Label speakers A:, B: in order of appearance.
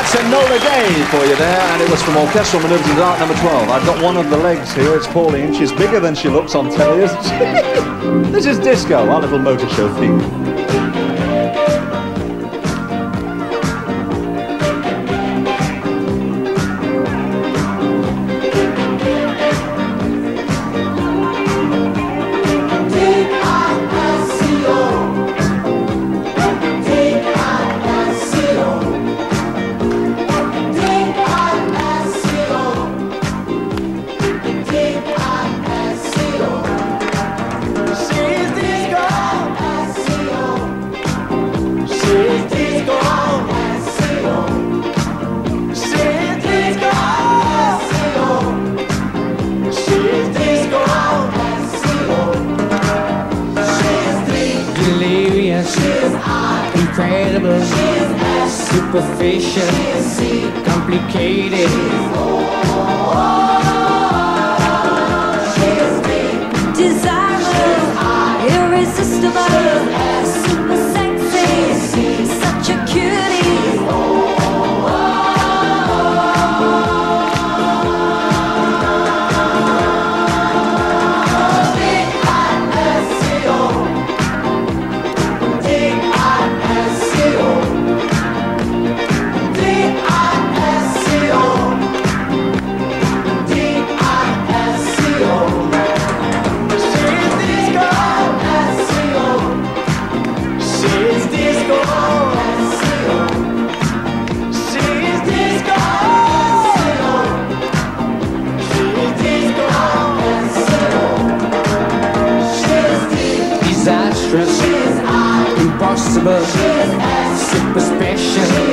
A: That's Enola Gay for you there, and it was from Orchestral Manoeuvres in Art number 12. I've got one of the legs here, it's Pauline. She's bigger than she looks on telly, isn't she? This is Disco, our little motor show theme.
B: Incredible, superficial, complicated. Desirable, irresistible, super sexy, such a cutie. Disastrous, impossible, super special.